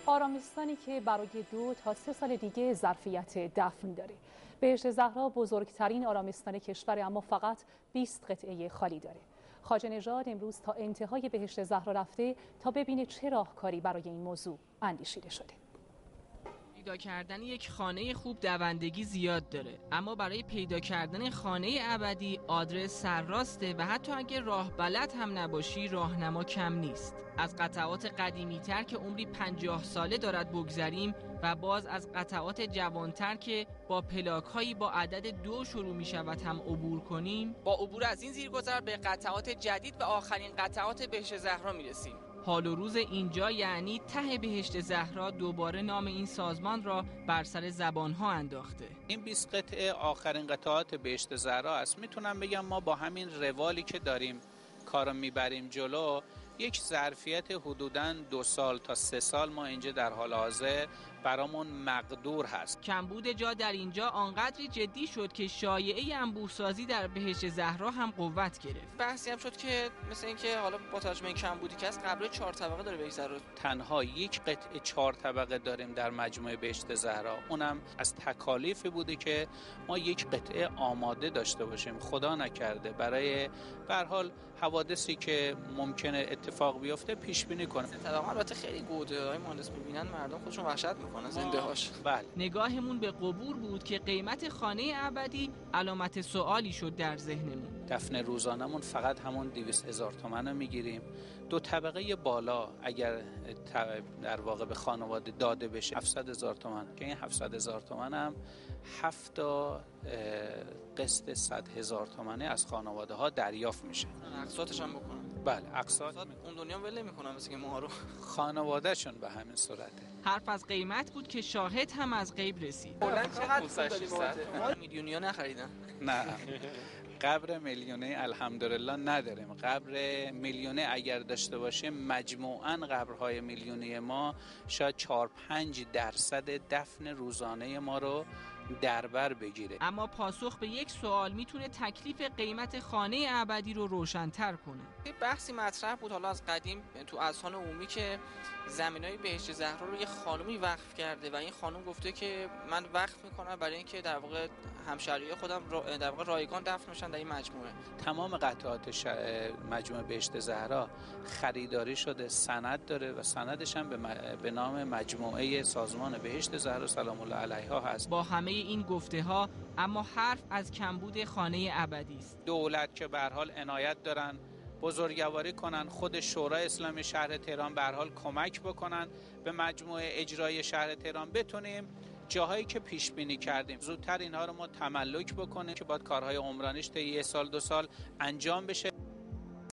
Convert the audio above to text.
آرامستانی که برای 2 تا 3 سال دیگه ظرفیت دفن داره. بهشت زهرا بزرگترین آرامستان کشور، اما فقط 20 قطعه خالی داره. خواجه نژاد امروز تا انتهای بهشت زهرا رفته تا ببینه چه راهکاری برای این موضوع اندیشیده شده. پیدا کردن یک خانه خوب دوندگی زیاد داره، اما برای پیدا کردن خانه ابدی آدرس سرراسته و حتی اگه راه بلد هم نباشی راهنما کم نیست. از قطعات قدیمی‌تر که عمری 50 ساله دارد بگذریم و باز از قطعات جوانتر که با پلاک‌هایی با عدد 2 شروع می‌شود هم عبور کنیم. با عبور از این زیرگذر به قطعات جدید و آخرین قطعات بهشت زهرا میرسیم. حال و روز اینجا یعنی ته بهشت زهرا دوباره نام این سازمان را بر سر زبانها انداخته. این 20 قطعه آخرین قطعات بهشت زهرا است. میتونم بگم ما با همین روالی که داریم کارو میبریم جلو، یک ظرفیت حدوداً 2 سال تا 3 سال ما اینجا در حال حاضر برامون مقدور هست. کمبود جا در اینجا آنقدری جدی شد که شایعه انبوه‌سازی در بهشت زهرا هم قوت گرفت. بحثی هم شد که مثل اینکه حالا با توجه به این کمبودی که از قبل 4 طبقه داره بهشت زهرا. تنها یک قطعه 4 طبقه داریم در مجموعه بهشت زهرا. اونم از تکالیفی بوده که ما یک قطعه آماده داشته باشیم. خدا نکرده برای به هر حال حوادثی که ممکنه اتفاق بیفته پیش بینی کنه. طبعا البته خیلی گوده های مهندس می‌بینن مردم خودشون وحشت می‌کنن زنده هاش. بله. نگاهمون به قبور بود که قیمت خانه ابدی علامت سوالی شد در ذهنمون. دفن روزانمون فقط همون 200,000 تومان رو میگیریم. 2 طبقه بالا اگر در واقع به خانواده داده بشه 700,000 تومان، که این 700,000 تومان هم 7 تا قسط 100,000 تومانی از خانواده ها دریافت میشه. اقساطش هم بکنن. بله اقساط اون دنیا ول نمی‌کنن مثل که ما رو. خانوادهشون به همین صورته. حرف از قیمت بود که شاهد هم از غیب رسید. کلاً چقدر میلیونیا نخریدن؟ نه. قبر میلیونی الحمدلله نداریم. قبر میلیونی اگر داشته باشیم مجموعاً قبرهای میلیونی ما شاید 4-5% دفن روزانه ما رو در بر بگیره. اما پاسخ به یک سوال میتونه تکلیف قیمت خانه ابدی رو روشن‌تر کنه. یه بحثی مطرح بود حالا از قدیم تو اذهان عمومی که زمینای بهشت زهرا رو یه خانومی وقف کرده و این خانم گفته که من وقف میکنم برای اینکه در واقع همشهریای خودم در واقع رایگان دفن بشن در این مجموعه. تمام قطعات مجموعه بهشت زهرا خریداری شده، سند داره و سندش هم به نام مجموعه سازمان بهشت زهرا سلام الله علیها هست. با همه این گفته ها اما حرف از کمبود خانه ابدی است. دولت که به هر حال عنایت دارن بزرگواری کنن، خود شورای اسلامی شهر تهران به هر حال کمک بکنن به مجموعه اجرایی شهر تهران، بتونیم جاهایی که پیش بینی کردیم زودتر اینها رو ما تملک بکنیم که بعد کارهای عمرانیش تا 1 سال 2 سال انجام بشه.